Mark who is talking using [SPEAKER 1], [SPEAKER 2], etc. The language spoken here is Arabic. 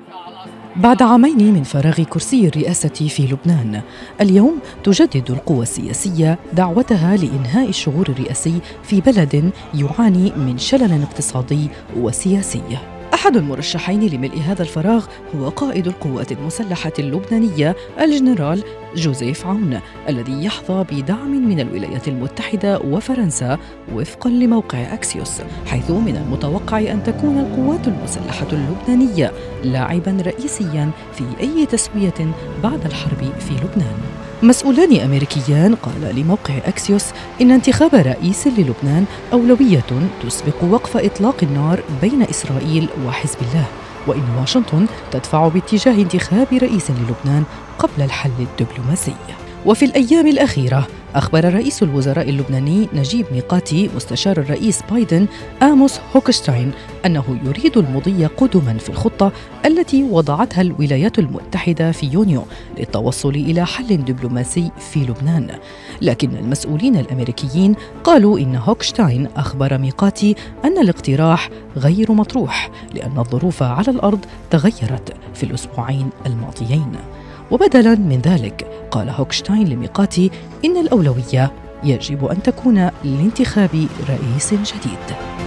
[SPEAKER 1] بعد عامين من فراغ كرسي الرئاسة في لبنان، اليوم تجدد القوى السياسية دعوتها لإنهاء الشغور الرئاسي في بلد يعاني من شلل اقتصادي وسياسي. أحد المرشحين لملء هذا الفراغ هو قائد القوات المسلحة اللبنانية الجنرال جوزيف عون، الذي يحظى بدعم من الولايات المتحدة وفرنسا وفقاً لموقع أكسيوس، حيث من المتوقع أن تكون القوات المسلحة اللبنانية لاعباً رئيسياً في أي تسوية بعد الحرب في لبنان. مسؤولان أمريكيان قال لموقع أكسيوس إن انتخاب رئيس للبنان أولوية تسبق وقف إطلاق النار بين إسرائيل وحزب الله، وإن واشنطن تدفع باتجاه انتخاب رئيس للبنان قبل الحل الدبلوماسي. وفي الأيام الأخيرة أخبر رئيس الوزراء اللبناني نجيب ميقاتي مستشار الرئيس بايدن آموس هوكشتاين أنه يريد المضي قدما في الخطة التي وضعتها الولايات المتحدة في يونيو للتوصل إلى حل دبلوماسي في لبنان، لكن المسؤولين الأمريكيين قالوا إن هوكشتاين أخبر ميقاتي أن الاقتراح غير مطروح لأن الظروف على الأرض تغيرت في الأسبوعين الماضيين. وبدلاً من ذلك قال هوكشتاين لميقاتي إن الأولوية يجب أن تكون لانتخاب رئيس جديد.